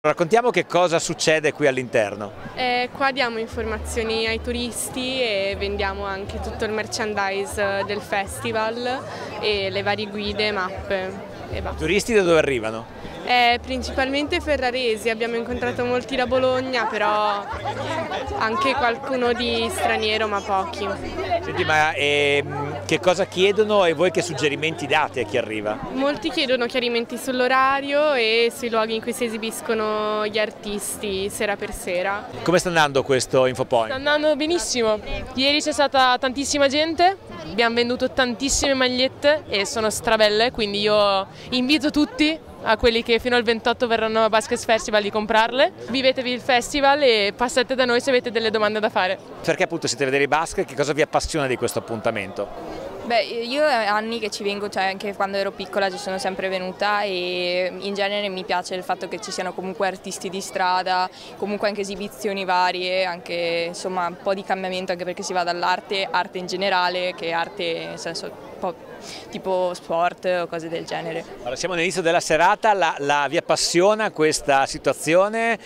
Raccontiamo che cosa succede qui all'interno. Qua diamo informazioni ai turisti e vendiamo anche tutto il merchandise del festival e le varie guide, mappe e basta. I turisti da dove arrivano? Principalmente ferraresi, abbiamo incontrato molti da Bologna, però anche qualcuno di straniero, ma pochi. Senti, ma che cosa chiedono e voi che suggerimenti date a chi arriva? Molti chiedono chiarimenti sull'orario e sui luoghi in cui si esibiscono gli artisti sera per sera. Come sta andando questo Infopoint? Sta andando benissimo, ieri c'è stata tantissima gente, abbiamo venduto tantissime magliette e sono strabelle, quindi io invito tutti, a quelli che fino al 28 verranno a Baskers Festival, di comprarle. Vivetevi il festival e passate da noi se avete delle domande da fare. Perché appunto siete a vedere i basket, che cosa vi appassiona di questo appuntamento? Beh, io è anni che ci vengo, cioè anche quando ero piccola ci sono sempre venuta e in genere mi piace il fatto che ci siano comunque artisti di strada, comunque anche esibizioni varie, anche insomma un po' di cambiamento, anche perché si va dall'arte, arte in generale, che arte nel senso un po' tipo sport o cose del genere. Allora, siamo all'inizio della serata, vi appassiona questa situazione?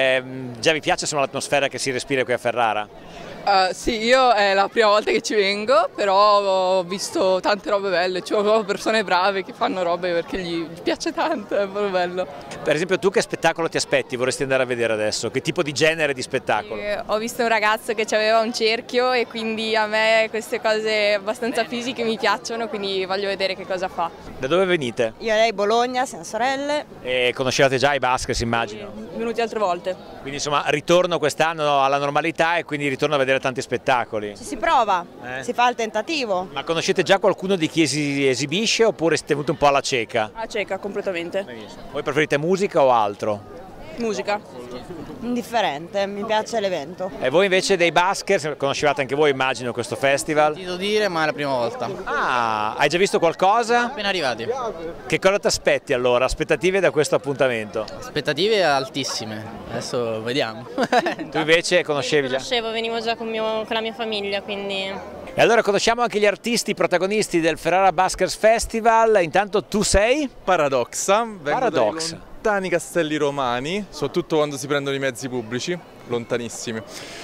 Già vi piace l'atmosfera che si respira qui a Ferrara? Sì, io è la prima volta che ci vengo, però ho visto tante robe belle, cioè proprio persone brave che fanno robe perché gli piace tanto, è proprio bello. Per esempio, tu che spettacolo ti aspetti, vorresti andare a vedere adesso? Che tipo di genere di spettacolo? Ho visto un ragazzo che aveva un cerchio e quindi a me queste cose abbastanza fisiche mi piacciono, quindi voglio vedere che cosa fa. Da dove venite? Io e lei Bologna, siamo sorelle. E conoscevate già i Baskers, immagino? Venuti altre volte. Quindi insomma ritorno quest'anno alla normalità e quindi ritorno a vedere tanti spettacoli. Ci si prova, si fa il tentativo. Ma conoscete già qualcuno di chi si esibisce oppure siete venuti un po' alla cieca? A cieca, completamente. Voi preferite musica o altro? Musica. Indifferente, mi piace l'evento. E voi invece dei Baskers, conoscevate anche voi immagino questo festival? Ho sentito dire, ma è la prima volta. Ah, hai già visto qualcosa? Appena arrivati. Che cosa ti aspetti allora? Aspettative da questo appuntamento? Aspettative altissime, adesso vediamo. Tu invece conoscevi già? Conoscevo, venivo già con la mia famiglia, quindi... E allora conosciamo anche gli artisti protagonisti del Ferrara Baskers Festival. Intanto tu sei? Paradoxa, vengo dai Paradoxa. lontani castelli romani, soprattutto quando si prendono i mezzi pubblici, lontanissimi.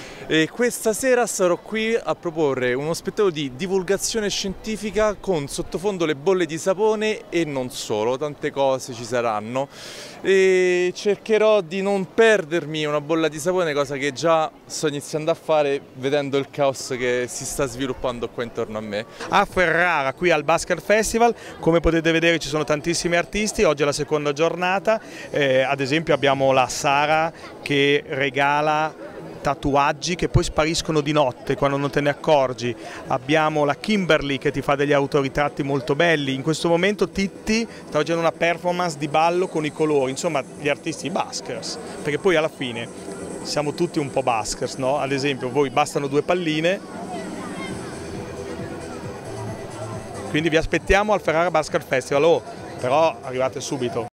E questa sera sarò qui a proporre uno spettacolo di divulgazione scientifica con sottofondo le bolle di sapone e non solo, tante cose ci saranno. E cercherò di non perdermi una bolla di sapone, cosa che già sto iniziando a fare vedendo il caos che si sta sviluppando qua intorno a me. A Ferrara, qui al Baskers Festival, come potete vedere ci sono tantissimi artisti, oggi è la seconda giornata, ad esempio abbiamo la Sara che regala tatuaggi che poi spariscono di notte quando non te ne accorgi, abbiamo la Kimberly che ti fa degli autoritratti molto belli, in questo momento Titti sta facendo una performance di ballo con i colori, insomma gli artisti Baskers, perché poi alla fine siamo tutti un po' Baskers, no? Ad esempio voi bastano 2 palline, quindi vi aspettiamo al Ferrara Baskers Festival, però arrivate subito.